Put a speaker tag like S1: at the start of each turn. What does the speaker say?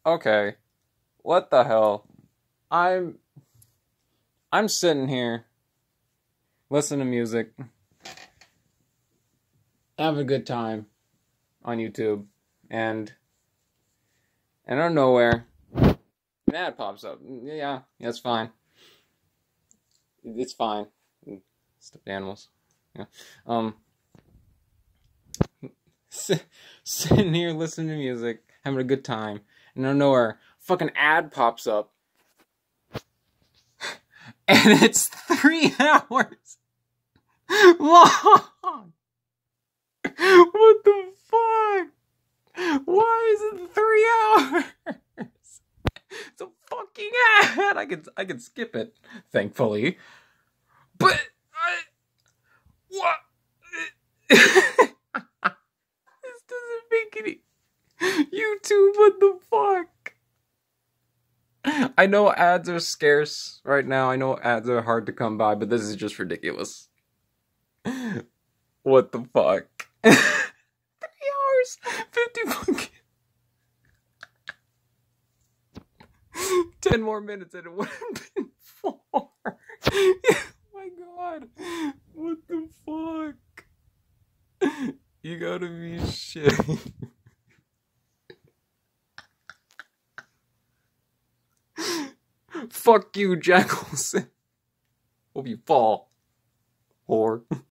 S1: Okay. What the hell? I'm I'm sitting here listening to music, having a good time on YouTube, and out of nowhere, an ad pops up. Yeah, that's fine. It's fine. Stuffed animals. Yeah. Um, sitting here listening to music, having a good time, and out of nowhere, fucking ad pops up, and it's 3 hours long. What the fuck? Why is it 3 hours? It's a fucking ad. I can skip it, thankfully. But what? This doesn't make any. YouTube, what the fuck? I know ads are scarce right now. I know ads are hard to come by, but this is just ridiculous. What the fuck? 3 hours, 50 fucking 10 more minutes and it would have been 4. Oh my god. What the fuck? You gotta be shitting. Fuck you, Jack Olsen. Hope you fall, whore.